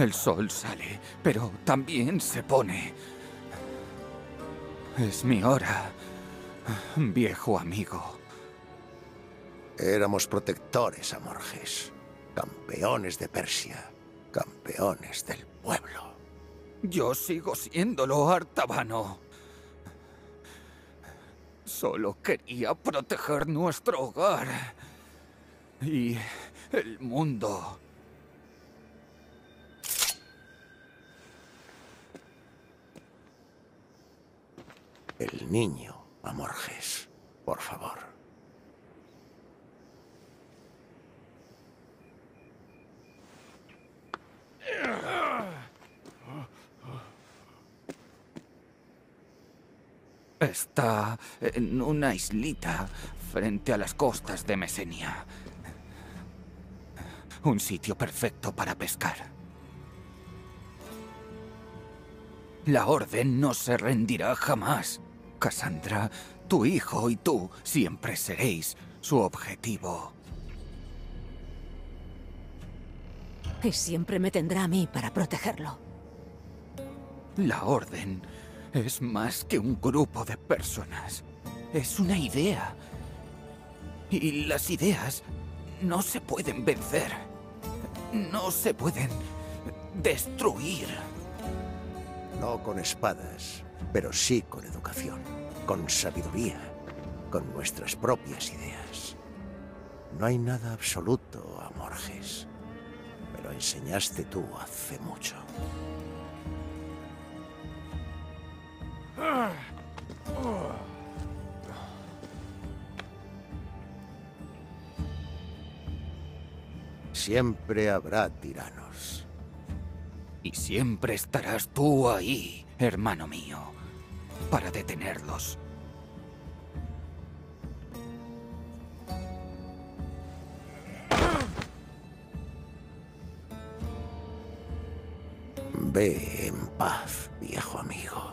El sol sale, pero también se pone. Es mi hora, viejo amigo. Éramos protectores, Amorges. Campeones de Persia. Campeones del pueblo. Yo sigo siéndolo, Artabano. Solo quería proteger nuestro hogar. Y el mundo. El niño, Amorges. Por favor. Está en una islita frente a las costas de Mesenia. Un sitio perfecto para pescar. La Orden no se rendirá jamás. Cassandra, tu hijo y tú siempre seréis su objetivo. Y siempre me tendrá a mí para protegerlo. La Orden es más que un grupo de personas. Es una idea. Y las ideas no se pueden vencer. No se pueden destruir. No con espadas, pero sí con educación, con sabiduría, con nuestras propias ideas. No hay nada absoluto, Amorges. Me lo enseñaste tú hace mucho. Siempre habrá tiranos. Y siempre estarás tú ahí, hermano mío, para detenerlos. Ve en paz, viejo amigo.